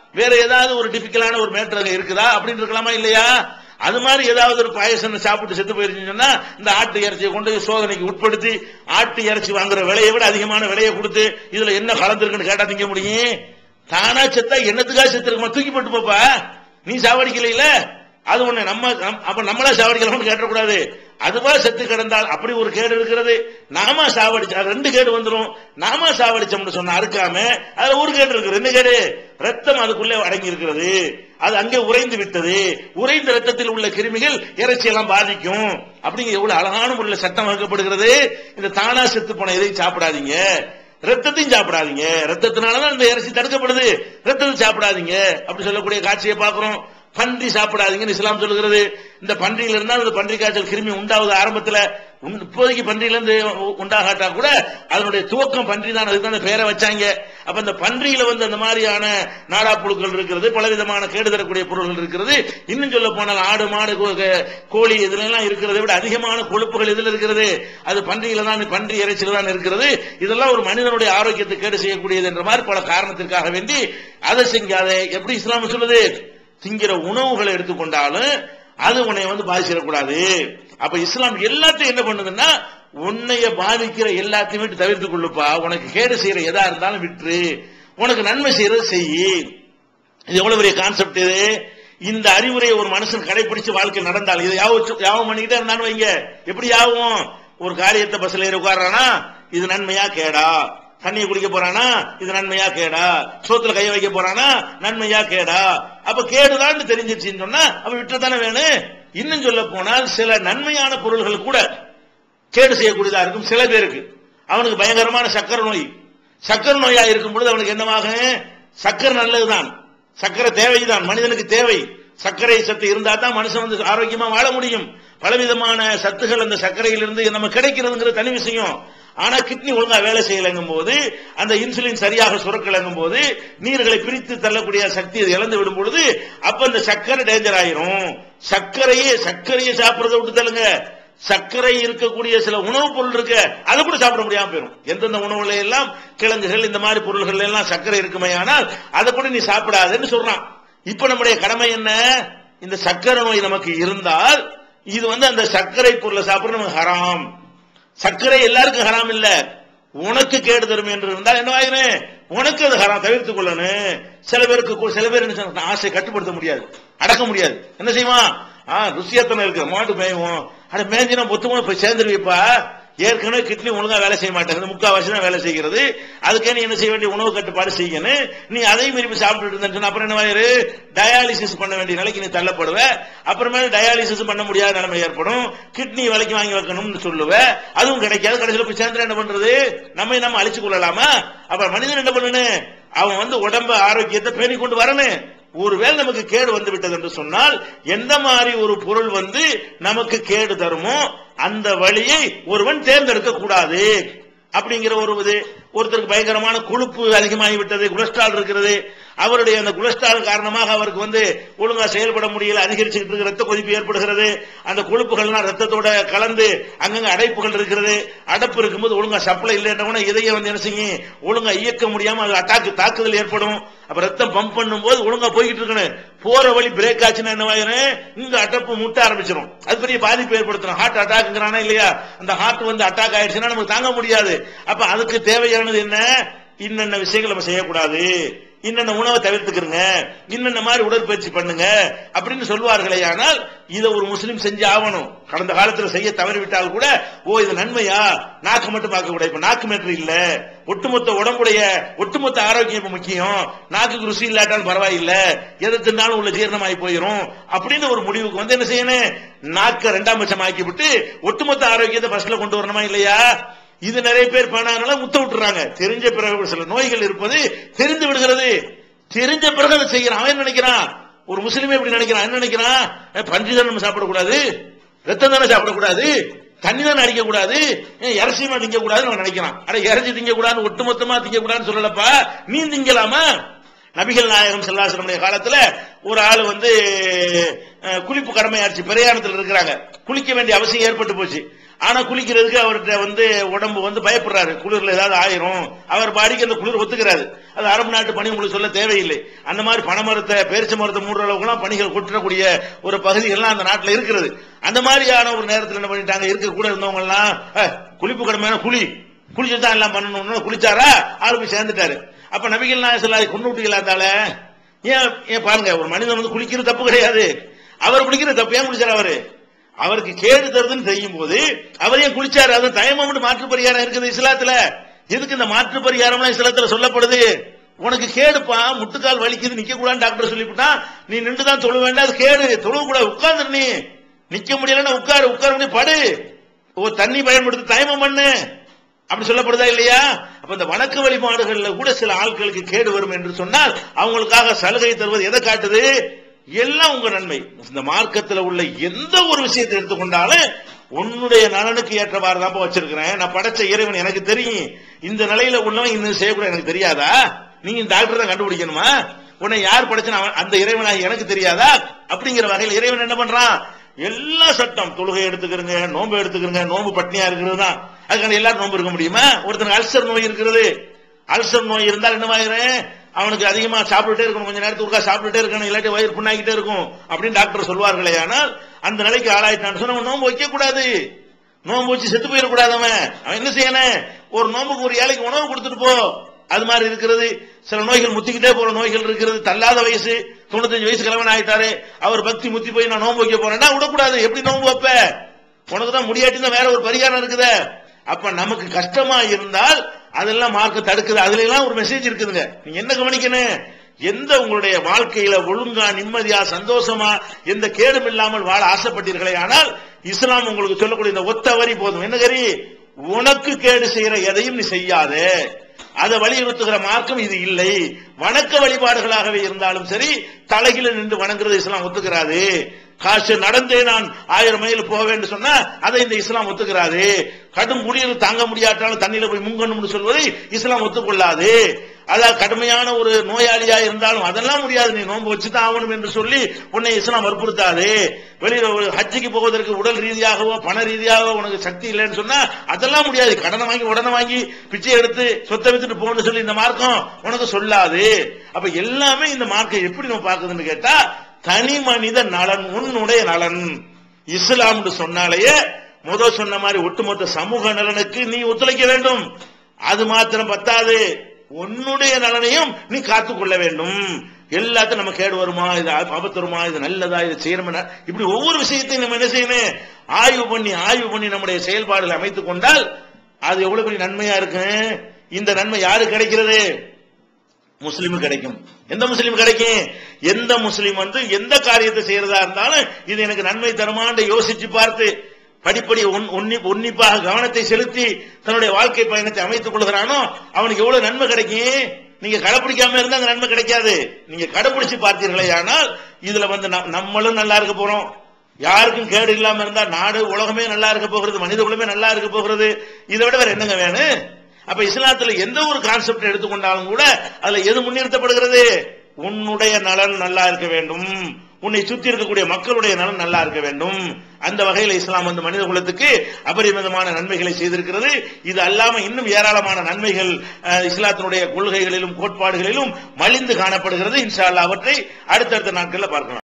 வேற ஏதாவது ஒரு டிபிக்கலான ஒரு மேட்டர் இருக்குதா அப்படின்னு இருக்கலாமா இல்லையா? அது மாதிரி ஏதாவது ஒரு பாயசம் சாப்பிட்டு செத்து போயிருச்சுன்னா இந்த ஆட்டு இறைச்சியை கொண்டு சோதனைக்கு உட்படுத்தி ஆட்டு இறைச்சி வாங்குற விலையை விட அதிகமான விலையை கொடுத்து இதுல என்ன கலந்துருக்குன்னு கேட்டா திங்க முடியும்? தானா செத்தா என்னத்துக்காக செத்து இருக்குமா? தூக்கி போட்டு போப்பா, நீ சாவடிக்கல, அது ஒண்ணு. அப்ப நம்மளா சாவடிக்கலாம் கேட்டக்கூடாது. அதுவா செத்து கிடந்தால் அப்படி ஒரு கேடு இருக்கிறது. நாம சாவடிச்சா ரெண்டு கேடு வந்துடும். நாம சாவடிச்சோம்னு சொன்ன அறுக்காம அதுல ஒரு கேடு இருக்கு. ரெண்டு கேடு, ரத்தம் அதுக்குள்ளே அடங்கி இருக்கிறது, அது அங்கே உறைந்து விட்டது. உறைந்த ரத்தத்தில் உள்ள கிருமிகள் இறைச்சியெல்லாம் பாதிக்கும். அப்படிங்கிற எவ்வளவு அழகான முறையில் சட்டம் வகுக்கப்படுகிறது. இந்த தானா செத்து போன எதையும் சாப்பிடாதீங்க, ரத்தத்தையும் சாப்பிடாதீங்க. ரத்தத்தினாலதான் இந்த இறைச்சி தடுக்கப்படுது, ரத்தத்தை சாப்பிடாதீங்க அப்படி சொல்லக்கூடிய காட்சியை பார்க்கிறோம். பன்றி சாப்பிடாதீங்கன்னு இஸ்லாம் சொல்லுகிறது. இந்த பன்றியில இருந்தால் அந்த பன்றி காய்ச்சல் கிருமி உண்டாவது ஆரம்பத்தில். இப்போதைக்கு பன்றியிலிருந்து உண்டாகாட்டா கூட அதனுடைய துவக்கம் பன்றி தான், அதுக்கு தான் பேரை வச்சாங்க. அப்ப அந்த பன்றியில வந்து அந்த மாதிரியான நாடாப்புழுக்கள் இருக்கிறது, பலவிதமான கேடு தரக்கூடிய பொருள்கள் இருக்கிறது. இன்னும் சொல்ல போனால் ஆடு மாடு கோழி இதுல எல்லாம் இருக்கிறதை விட அதிகமான கொழுப்புகள் இதுல இருக்கிறது. அது பன்றியில தான், பன்றி இறைச்சியில தான் இருக்கிறது. இதெல்லாம் ஒரு மனிதனுடைய ஆரோக்கியத்தை கேடு செய்யக்கூடியது என்ற மாதிரி பல காரணத்திற்காக வேண்டி அதை செஞ்சாத. எப்படி இஸ்லாம் சொல்லுது? திங்கிற உணவுகளை எடுத்துக்கொண்டாலும் அது உன்னை வந்து பாதிச்சிடக்கூடாது. அப்ப இஸ்லாம் எல்லாத்தையும் என்ன பண்ணுதுன்னா, உன்னைய பாதிக்கிற எல்லாத்தையும் விட்டு தவிர்த்துக் கொள்ளுப்பா. உனக்கு கேடு செய்யற எதா இருந்தாலும் விட்டு உனக்கு நன்மை செய்யறது செய்யி. இது எவ்வளவு பெரிய கான்செப்ட் இது. இந்த அறிவுரையை ஒரு மனுஷன் கடைபிடிச்சு வாழ்க்கை நடந்தால், இது யாவும் பண்ணிக்கிட்டே இருந்தான்னு வைங்க, எப்படி யாவும்? ஒரு காரியத்தை பஸ்ல ஏறி உட்கார்றானா, இது நன்மையா கேடா? தண்ணியை குடிக்க போறானா, இது நன்மையா கேடா? சோத்துல கைய வைக்க போறானா, நன்மையா கேடா? அப்ப கேடுதான் தெரிஞ்சிருச்சுன்னு சொன்னா அப்ப விட்டுதானே வேணும். இன்னும் சொல்ல போனால் சில நன்மையான பொருள்கள் கூட கேடு செய்யக்கூடியதா இருக்கும். சில பேருக்கு அவனுக்கு பயங்கரமான சக்கரை நோய், சக்கரை நோயா இருக்கும் பொழுது அவனுக்கு என்னவாக, சக்கரை நல்லதுதான், சக்கரை தேவைதான், மனிதனுக்கு தேவை. சர்க்கரை சத்து இருந்தா தான் மனுஷன் வந்து ஆரோக்கியமா வாழ முடியும். பலவிதமான சத்துகள் அந்த சர்க்கரையிலிருந்து நம்ம கிடைக்கிறதுங்கிற தனி விஷயம். ஆனா கிட்னி ஒழுங்கா வேலை செய்யலங்கும் போது, அந்த இன்சுலின் சரியாக சுரக்கலங்கும் போது, நீர்களை பிரித்து தள்ளக்கூடிய சக்தி இழந்து விடும் பொழுது அப்ப அந்த சர்க்கரை டேஞ்சர் ஆயிரும். சர்க்கரையை சாப்பிடுறத விட்டு தள்ளுங்க, சர்க்கரை இருக்கக்கூடிய சில உணவுப் பொருள் இருக்கு, அதை கூட சாப்பிட முடியாம போயிடும். எந்தெந்த உணவுல எல்லாம் கிழங்குகள் இந்த மாதிரி பொருள்கள் எல்லாம் சர்க்கரை இருக்குமே, ஆனால் அதை கூட நீ சாப்பிடாதுன்னு சொல்றான். இப்ப நம்முடைய கடமை என்ன? இந்த சர்க்கரை நோய் நமக்கு இருந்தால் இது வந்து அந்த சர்க்கரை பொருளை சாப்பிட நமக்கு ஹராம். சர்க்கரை எல்லாருக்கும் ஹராம் இல்ல, உனக்கு கேடு தரும் என்று இருந்தால் என்ன ஆயிரும்? உனக்கு அது ஹராம், தவிர்த்துக் கொள்ளணும். சில பேர் என்ன ஆசை கட்டுப்படுத்த முடியாது, அடக்க முடியாது. என்ன செய்வான்? ருசியத்தனை இருக்கு, மாட்டு மேய்வோம், அட மேஞ்சினா மொத்தமா போய் சேர்ந்துருவிப்பா. ஏற்கனவே கிட்னி ஒழுங்கா வேலை செய்ய மாட்டேங்குது, முக்கால்வாசி தான் வேலை செய்கிறது. அதுக்கே நீ என்ன செய்ய வேண்டிய உணவு கட்டுப்பாடு செய்யணும். நீ அதையும் விரும்பி சாப்பிட்டு இருந்தேன்னு அப்புறம் என்ன, டயாலிசிஸ் பண்ண வேண்டிய நிலைக்கு நீ தள்ளப்படுவ. அப்புறமே டயாலிசிஸ் பண்ண முடியாத நிலைமை ஏற்படும். கிட்னி விலைக்கு வாங்கி வைக்கணும்னு சொல்லுவ, அதுவும் கிடைக்காது. கடைசியில் போய் சேர்ந்து என்ன பண்றது? நம்ம அழிச்சு கொள்ளலாமா? அப்ப மனிதன் என்ன பண்ணணும்? அவன் வந்து உடம்பு ஆரோக்கியத்தை பேணி கொண்டு வரணும். ஒருவேளை நமக்கு கேடு வந்து விட்டது என்று சொன்னால், எந்த மாதிரி ஒரு பொருள் வந்து நமக்கு கேடு தருமோ அந்த வழியை ஒருவன் தேர்ந்தெடுக்க கூடாது. அப்படிங்கிற ஒருத்தருக்கு பயங்கரமான கொழுப்பு அதிகமாகிவிட்டது, கொலஸ்ட்ரால் இருக்கிறது, அவருடைய அந்த கொலஸ்ட்ரால் காரணமாக அவருக்கு வந்து ஒழுங்கா செயல்பட முடியல, அதிகரிச்சுக்கிட்டு இருக்க ரத்த கொதிப்பு ஏற்படுகிறது. அந்த கொழுப்புகள்லாம் ரத்தத்தோட கலந்து அங்கங்க அடைப்புகள் இருக்கிறது. அடைப்பு இருக்கும்போது ஒழுங்கா சப்ளை இல்லைன்னா இதயம் வந்து என்ன செய்யும், ஒழுங்கா இயக்க முடியாம அது தாக்குதல் ஏற்படும். அப்ப ரத்தம் பம்ப் பண்ணும் போது ஒழுங்கா போய்கிட்டு இருக்கணும். போற வழி பிரேக் ஆச்சுன்னா என்னவாயிரும், இந்த அடைப்பு முட்ட ஆரம்பிச்சிடும், அது பெரிய பாதிப்பு ஏற்படுத்தணும். ஹார்ட் அட்டாக்ங்கிறானா இல்லையா, அந்த ஹார்ட் வந்து அட்டாக் ஆயிடுச்சுன்னா நமக்கு தாங்க முடியாது. அப்ப அதுக்கு தேவையானது என்ன? இன்னென்ன விஷயங்கள் நம்ம செய்யக்கூடாது, இன்னென்ன உணவை தவிர்த்துக்கிறங்க, இன்னென்ன மாதிரி உடற்பயிற்சி பண்ணுங்க அப்படின்னு சொல்வார்களே. ஆனால் இதை ஒரு முஸ்லீம் செஞ்சு ஆகணும். கடந்த காலத்தில் செய்ய தவறிவிட்டால் கூட, இது நன்மையா, நாக்கு மட்டும் பார்க்க கூடாது. இப்ப நாக்கு மேட்ரு இல்ல, ஒட்டுமொத்த உடம்புடைய ஒட்டுமொத்த ஆரோக்கியம் இப்ப முக்கியம். நாக்குக்கு ருசி இல்லாட்டாலும் பரவாயில்ல, எதை தின்னாலும் உள்ள ஜீரணமாகி போயிடும் அப்படின்னு ஒரு முடிவுக்கு வந்து என்ன செய்யணும், நாக்க 2ஆம் பட்சம் ஆக்கி விட்டு ஒட்டுமொத்த ஆரோக்கியத்தை ஃபர்ஸ்ட்ல கொண்டு வரணுமா இல்லையா? இது நிறைய பேர் பண்ணாதனால முத்த விட்டுறாங்க. தெரிஞ்ச பிறகு சில நோய்கள் இருப்பது தெரிந்து விடுகிறது. தெரிஞ்ச பிறகு அதை செய்யறான். அவன் நினைக்கிறான், ஒரு முஸ்லீமே இப்படி நினைக்கிறான். என்ன நினைக்கிறான்? பன்றி தான் நம்ம சாப்பிடக்கூடாது, ரத்தம் தானே சாப்பிடக்கூடாது, தண்ணி தானே அடிக்க கூடாது, இறைச்சியமா திங்க கூடாதுன்னு நினைக்கிறான். அட இறைச்சி திங்க கூடாது, ஒட்டுமொத்தமா திங்க கூடாதுன்னு சொல்லலப்பா, நீ திங்கலாமா? நபிகள் நாயகம் ஸல்லல்லாஹு அலைஹி வஸல்லம் காலத்துல ஒரு ஆள் வந்து குளிப்பு கடமையாச்சு, பிரயாணத்தில் இருக்கிறாங்க, குளிக்க வேண்டிய அவசியம் ஏற்பட்டு போச்சு. ஆனா குளிக்கிறதுக்கு அவர்கிட்ட உடம்பு பயப்படுறாரு, குளிர்ல ஏதாவது ஆயிரும். அவர் பாடிக்கு அந்த குளிர் ஒத்துக்கிறாரு. அது அரபு நாட்டு பணி உங்களுக்கு சொல்ல தேவையில்லை. அந்த மாதிரி பனைமரத்தை பேரிச்ச மரத்தை மூடுற அளவுக்குலாம் பணிகள் கொட்டக்கூடிய ஒரு பகுதிகள்லாம் அந்த நாட்டில் இருக்கிறது. அந்த மாதிரியான ஒரு நேரத்தில் என்ன பண்ணிட்டாங்க, இருக்க கூட இருந்தவங்க எல்லாம் குளிப்பு கடமையான குளிச்சுதான் எல்லாம் பண்ணணும்னு குளிச்சாரா, ஆளு போய் சேர்ந்துட்டாரு. அப்ப நபிகள் நாயகம் ஸல்லல்லாஹு அலைஹி கொண்டு விட்டீங்களாத்தால ஏன் பாருங்க, ஒரு மனிதன் குளிக்கிறது தப்பு கிடையாது. அவர் குளிக்கிறது தப்பு. ஏன் குளிச்சாரு? அவருக்கு கேடு தருதுன்னு தெரியும் போது அவர் ஏன் குளிச்சாரு? அது தயமம் மாற்று பரிகாரம் இருக்குது இஸ்லாத்துல. எதுக்கு இந்த மாற்று பரிகாரம் இஸ்லாத்துல சொல்லப்படுது? உனக்கு கேடுப்பா, முட்டுக்கால் வலிக்குது, நிக்க கூடாது டாக்டர் சொல்லிவிட்டா, நீ நின்றுதான் தொழ வேண்டாம், அது கேடு. தொழுவ கூட உட்கார்ந்து, நீ நிக்க முடியலன்னா உட்காரு படு, தண்ணி பயன்படுத்தி தயமம் பண்ணு, அப்படி சொல்லப்படுதா இல்லையா? அப்ப இந்த வணக்க வழிபாடுகள்ல கூட சில ஆட்களுக்கு கேடு வரும் என்று சொன்னால் அவங்களுக்காக சலுகை தருவது எதை காட்டுது? எல்லாம் உங்க நன்மை. இந்த மார்க்கத்தில் உள்ள எந்த ஒரு விஷயத்தை எடுத்துக்கொண்டாலும் உன்னுடைய நலனுக்கு ஏற்றவாறு தான் வச்சிருக்கிறேன். நான் படைச்ச இறைவன் எனக்கு தெரியும். இந்த நிலையில உள்ளவன் இன்னும் செய்யக்கூட எனக்கு தெரியாதா? நீங்க டாக்டர் தான் கண்டுபிடிக்கணுமா? உன்னை யார் படைச்சா அந்த இறைவனாக எனக்கு தெரியாதா? அப்படிங்கிற வகையில் இறைவன் என்ன பண்றான்? எல்லா சட்டம், தொழுகை எடுத்துக்கிறங்க, நோன்பு எடுத்துக்கிறங்க, நோன்பு பட்னியா இருக்கிறது தான். அதுக்கான எல்லாரும் நோன்பு இருக்க முடியுமா? ஒருத்தனுக்கு அல்சர் நோய் இருக்கிறது. அல்சர் நோய் இருந்தால் என்னவாயிரும்? அவனுக்கு அதிகமா சாப்பிட்டுட்டே இருக்கணும், கொஞ்சம் நேரத்துக்கு சாப்பிட்டுட்டே இருக்கணும், இல்லாட்டி வயிறு புண்ணாக்கிட்டே இருக்கும் அப்படின்னு டாக்டர் சொல்வார்களே. ஆனால் அந்த நிலைக்கு ஆளாயிட்டான்னு சொன்னா நோன்பு வைக்க கூடாது. நோன்பு வச்சு செத்து போயிடக்கூடாது. அவன் என்ன செய்யணும்? ஒரு நோன்புக்கு ஒரு ஏழைக்கு உணவு கொடுத்துட்டு போ. அது மாதிரி இருக்கிறது. சில நோய்கள் முத்திக்கிட்டே போற நோய்கள் இருக்கிறது. தள்ளாத வயசு 95 வயசு கிழவன் ஆயிட்டாரு, அவர் பக்தி முத்தி போய் நான் நோன்பு வைக்க போறேன்னா விடக்கூடாது. எப்படி நோன்பு வைப்ப? உனக்கு தான் முடியாட்டினா வேற ஒரு பரிகாரம் இருக்குதே. அப்ப நமக்கு கஷ்டமா இருந்தால் அதெல்லாம் மார்க்க தடுக்குது. அதுல எல்லாம் ஒரு மெசேஜ் இருக்குதுங்க. நீங்க என்ன கவனிக்கணும்? எந்த உங்களுடைய வாழ்க்கையில ஒழுங்கா, நிம்மதியா, சந்தோஷமா, எந்த கேடும் இல்லாமல் வாழ ஆசைப்பட்டீர்களே, ஆனால் இஸ்லாம் உங்களுக்கு சொல்லக்கூடிய இந்த ஒத்த வரி போதும். என்ன கரி? உனக்கு கேடு செய்யற எதையும் நீ செய்யாதே. அதை வலியுறுத்துகிற மார்க்கம் இது இல்லை. வணக்க வழிபாடுகளாகவே இருந்தாலும் சரி, தலைகில நின்று வணங்குறது இஸ்லாம் ஒத்துக்கிறாது. காசு நடந்தே நான் 1000 மைல் போக வேண்டும் சொன்னா அதை இந்த இஸ்லாம் ஒத்துக்கிறாது. கடும் குடியில் தாங்க முடியாட்டாலும் தண்ணியில போய் முங்கணும்னு சொல்வதை இஸ்லாம் ஒத்துக்கொள்ளாது. அதாவது கடுமையான ஒரு நோயாளியா இருந்தாலும் அதெல்லாம் முடியாது, நீ நோன்பு வச்சுதான் ஆகணும் என்று சொல்லி உன்னை இஸ்லாம் வற்புறுத்தாது. வெளியில ஹஜ்ஜிக்கு போவதற்கு உடல் ரீதியாகவோ பண ரீதியாகவோ உனக்கு சக்தி இல்லைன்னு சொன்னா அதெல்லாம் முடியாது. கடனை வாங்கி உடனே வாங்கி பிச்சை எடுத்து சொத்தை வித்துட்டு போன்னு சொல்லி இந்த மார்க்கம் உனக்கு சொல்லாது. அப்ப எல்லாமே இந்த மார்க்கம் எப்படி நம்ம பார்க்குதுன்னு கேட்டா, தனி மனித நலன், உன்னுடைய நலன். இஸ்லாம் சொன்னாலேயே முதல் சொன்ன மாதிரி ஒட்டுமொத்த சமூக நலனுக்கு நீ ஒத்துழைக்க வேண்டும். அது மாத்திரம் பத்தாது, உன்னுடைய நலனையும் நீ காத்துக்கொள்ள வேண்டும். எல்லாத்தையும் நம்ம கேடு வருமா, இது ஆபத்து வருமா, இது நல்லதா, இது செய்யணுமா, இப்படி ஒவ்வொரு விஷயத்தையும் நம்ம என்ன செய்யணும்? ஆய்வு பண்ணி நம்முடைய செயல்பாடுகளை அமைத்துக் கொண்டால் அது எவ்வளவு பெரிய நன்மையா இருக்கு. இந்த நன்மை யாரு கிடைக்கிறது? முஸ்லிம் கிடைக்கும். எந்த முஸ்லிம் கிடைக்கும்? எந்த முஸ்லிம் எந்த காரியத்தை செய்யறதா இருந்தாலும் இது எனக்கு நன்மை தருமான்னு யோசிச்சு பார்த்து படிப்படி உன்னிப்பாக கவனத்தை செலுத்தி தன்னுடைய வாழ்க்கை பயணத்தை அமைத்துக் கொள்கிறானோ அவனுக்கு எவ்வளவு நன்மை கிடைக்கும். நீங்க கடைபிடிக்காம இருந்தா அந்த நன்மை கிடைக்காது. நீங்க கடைபிடிச்சு பார்த்தீர்களே ஆனால் இதுல நம்மளும் நல்லா இருக்க போறோம். யாருக்கும் கேடு இல்லாம இருந்தா நாடு உலகமே நல்லா இருக்க போகிறது, மனித குலமே நல்லா இருக்க போகிறது. இதை விட வேற என்னங்க வேணும்? அப்ப இஸ்லாத்துல எந்த ஒரு கான்செப்ட் எடுத்துக்கொண்டாலும் கூட அதுல எது முன்னிறுத்தப்படுகிறது? உன்னுடைய நலன் நல்லா இருக்க வேண்டும், உன்னை சுத்தி இருக்கக்கூடிய மக்களுடைய நலன் நல்லா இருக்க வேண்டும். அந்த வகையில் இஸ்லாம் மனித குலத்துக்கு அபரிமிதமான நன்மைகளை செய்திருக்கிறது. இது அல்லாம இன்னும் ஏராளமான நன்மைகள் இஸ்லாத்தினுடைய கொள்கைகளிலும் கோட்பாடுகளிலும் மலிந்து காணப்படுகிறது. இன்ஷா அல்லாஹ் அவற்றை அடுத்தடுத்த நாட்களில் பார்க்கலாம்.